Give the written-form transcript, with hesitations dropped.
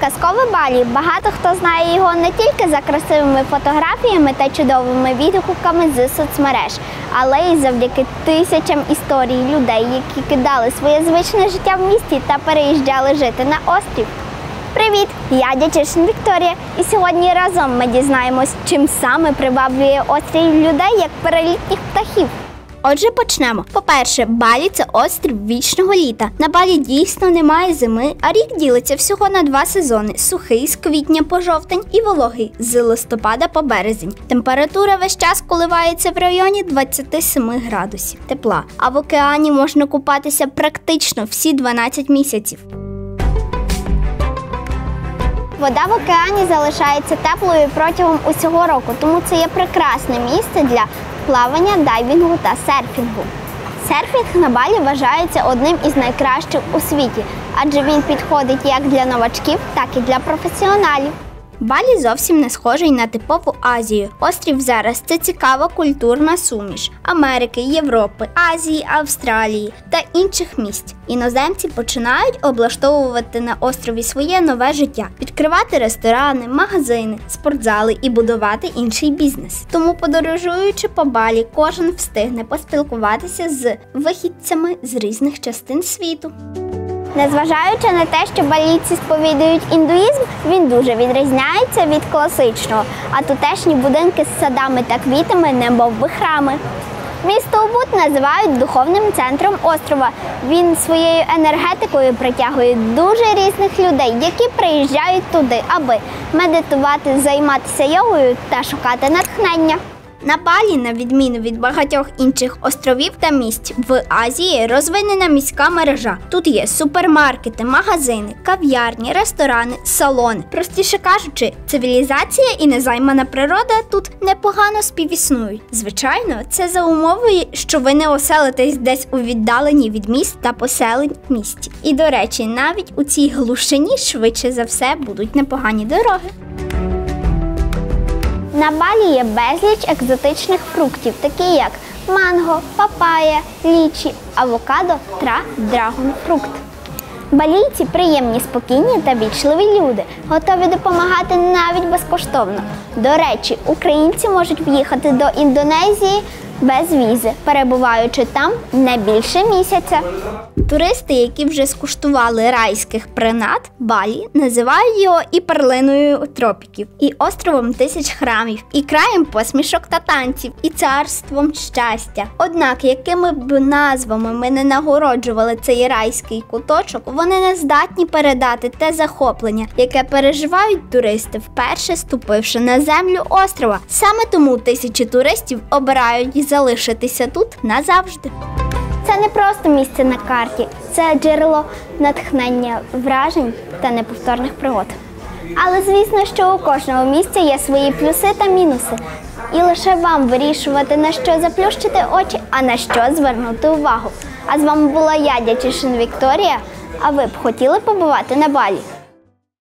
Казкове Балі. Багато хто знає його не тільки за красивими фотографіями та чудовими відгуками з соцмереж, але й завдяки тисячам історій людей, які кидали своє звичне життя в місті та переїжджали жити на острів. Привіт! Я Дячишин Вікторія, і сьогодні разом ми дізнаємось, чим саме приваблює острів людей, як перелітніх птахів. Отже, почнемо. По-перше, Балі – це острів вічного літа. На Балі дійсно немає зими, а рік ділиться всього на 2 сезони – сухий з квітня по жовтень і вологий з листопада по березень. Температура весь час коливається в районі 27 градусів тепла, а в океані можна купатися практично всі 12 місяців. Вода в океані залишається теплою протягом усього року, тому це є прекрасне місце для плавання, дайвінгу та серфінгу. Серфінг на Балі вважається одним із найкращих у світі, адже він підходить як для новачків, так і для професіоналів. Балі зовсім не схожий на типову Азію. Острів зараз – це цікава культурна суміш Америки, Європи, Азії, Австралії та інших місць. Іноземці починають облаштовувати на острові своє нове життя, відкривати ресторани, магазини, спортзали і будувати інший бізнес. Тому, подорожуючи по Балі, кожен встигне поспілкуватися з вихідцями з різних частин світу. Незважаючи на те, що балійці сповідують індуїзм, він дуже відрізняється від класичного, а тутешні будинки з садами та квітами немовби храми. Місто Убуд називають духовним центром острова. Він своєю енергетикою притягує дуже різних людей, які приїжджають туди, аби медитувати, займатися йогою та шукати натхнення. На Балі, на відміну від багатьох інших островів та місць в Азії, розвинена міська мережа. Тут є супермаркети, магазини, кав'ярні, ресторани, салони. Простіше кажучи, цивілізація і незаймана природа тут непогано співіснують. Звичайно, це за умовою, що ви не оселитесь десь у віддаленні від міст та поселень в місті. І, до речі, навіть у цій глушині швидше за все будуть непогані дороги. На Балі є безліч екзотичних фруктів, такі як манго, папая, лічі, авокадо та драгонфрукт. Балійці приємні, спокійні та вічливі люди, готові допомагати навіть безкоштовно. До речі, українці можуть в'їхати до Індонезії без візи, перебуваючи там не більше місяця. Туристи, які вже скуштували райських принад Балі, називають його і перлиною тропіків, і островом тисяч храмів, і краєм посмішок та танців, і царством щастя. Однак, якими б назвами ми не нагороджували цей райський куточок, вони не здатні передати те захоплення, яке переживають туристи, вперше ступивши на землю острова. Саме тому тисячі туристів обирають залишитися тут назавжди. Це не просто місце на карті, це джерело натхнення, вражень та неповторних пригод. Але звісно, що у кожного місця є свої плюси та мінуси. І лише вам вирішувати, на що заплющити очі, а на що звернути увагу. А з вами була я, Дячишин Вікторія. А ви б хотіли побувати на Балі?